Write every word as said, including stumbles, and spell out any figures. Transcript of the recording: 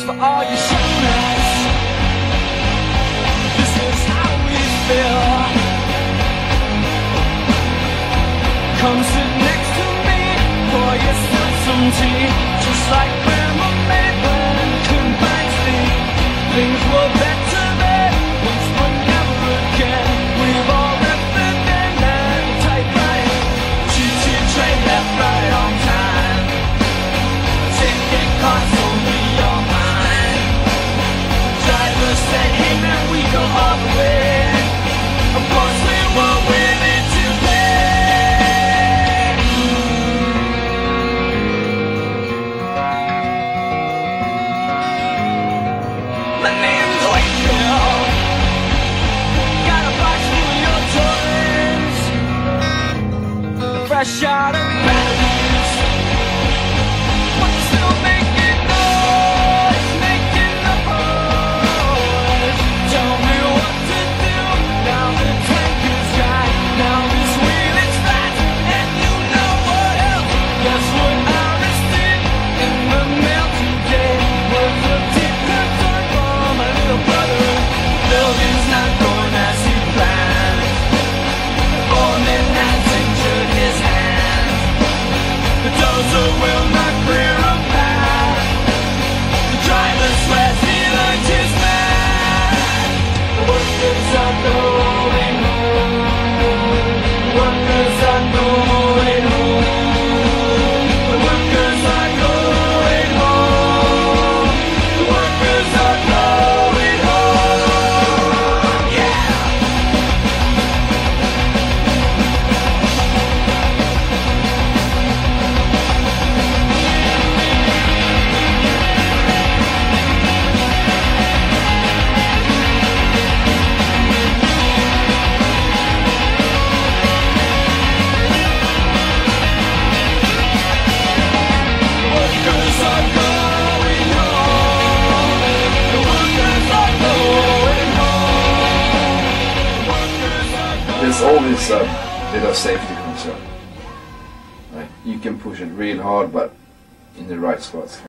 for all your shipments. This is how we feel. Come sit next to me, pour yourself some tea. Just like Grandma made when combined sleep. Things were better then, once but never again. We've all left the den and typewriter. Cheat, cheat, train left right on time. Ticket costs only your mind. Driver said, hey man, we go all the way. Of course we were willing to pay. My name's Wakefield. Got a box full of your toys, fresh out of batteries. But you're still making noise, making the noise. Tell me what to do. Now the tank is dry. Now this wheel is flat. And you know what else? Guess what I received in the mail today? Was a ticket from my little brother. Love is not going as he planned. Old man has injured his hand. The dozer will not clear a path. The driver swears he learned his math. The workers are going home. The workers are going home. The workers are going home. The workers are going home. Yeah! Workers are going home. The workers are going home. Workers are going There's always a bit of safety concern. Like you can push it real hard, but in the right spots.